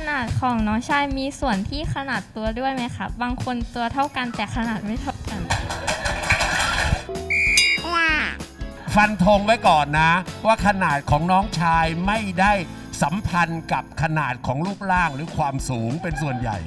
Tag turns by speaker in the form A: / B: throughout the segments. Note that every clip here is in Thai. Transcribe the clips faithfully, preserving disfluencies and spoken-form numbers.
A: นาดของน้องชายมีส่วนที่ขนาดตัวด้วยไหมคะบางคนตัวเท่ากันแต่ขนาดไม่เท่ากัน
B: ฟันธงไว้ก่อนนะว่าขนาดของน้องชายไม่ได้สัมพันธ์กับขนาดของรูปร่างหรือความสูงเป็นส่วนใหญ่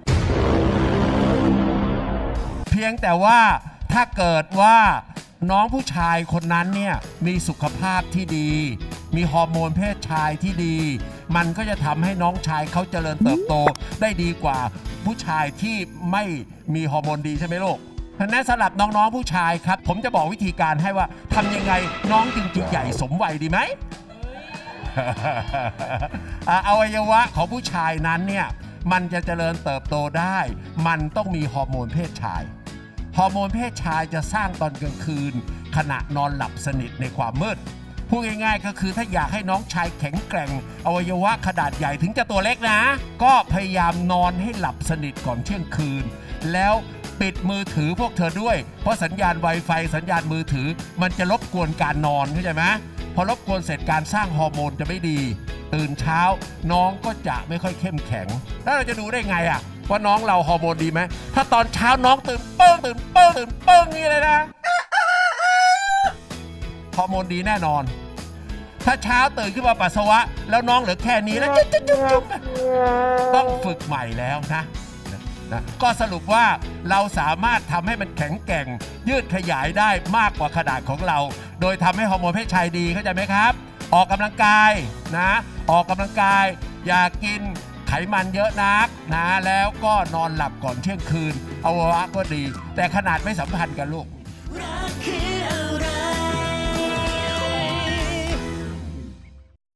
B: เพียงแต่ว่าถ้าเกิดว่าน้องผู้ชายคนนั้นเนี่ยมีสุขภาพที่ดีมีฮอร์โมนเพศชายที่ดีมันก็จะทำให้น้องชายเขาเจริญเติบโตได้ดีกว่าผู้ชายที่ไม่มีฮอร์โมนดีใช่ไหมลูกเพราะนั้นสำหรับน้องๆผู้ชายครับผมจะบอกวิธีการให้ว่าทำยังไงน้องจึงจะใหญ่สมวัยดีไหม อวัยวะของผู้ชายนั้นเนี่ยมันจะเจริญเติบโตได้มันต้องมีฮอร์โมนเพศชายฮอร์โมนเพศชายจะสร้างตอนกลางคืนขณะนอนหลับสนิทในความมืดพูดง่ายๆก็คือถ้าอยากให้น้องชายแข็งแกร่งอวัยวะขนาดใหญ่ถึงจะตัวเล็กนะก็พยายามนอนให้หลับสนิทก่อนเที่ยงคืนแล้วปิดมือถือพวกเธอด้วยเพราะสัญญาณ Wi-Fi สัญญาณมือถือมันจะรบกวนการนอนเข้าใจไหมพอรบกวนเสร็จการสร้างฮอร์โมนจะไม่ดีตื่นเช้าน้องก็จะไม่ค่อยเข้มแข็งแล้วเราจะดูได้ไงอะว่าน้องเราฮอร์โมนดีไหมถ้าตอนเช้าน้องตื่นเปิ้งตื่นเปิ้งตื่นเปิ้งนี่เลยนะฮอร์โมนดีแน่นอนถ้าเช้าตื่นขึ้นมาปัสสาวะแล้วน้องเหลือแค่นี้แล้วจุ๊บจุ๊บจุ๊บจุ๊บต้องฝึกใหม่แล้วนะนะก็สรุปว่าเราสามารถทำให้มันแข็งแกร่งยืดขยายได้มากกว่าขนาดของเราโดยทำให้ฮอร์โมนเพศชายดีเข้าใจไหมครับออกกำลังกายนะออกกำลังกายอย่ากินไขมันเยอะนักนะแล้วก็นอนหลับก่อนเที่ยงคืนอวัยวะก็ดีแต่ขนาดไม่สัมพันธ์กันลูก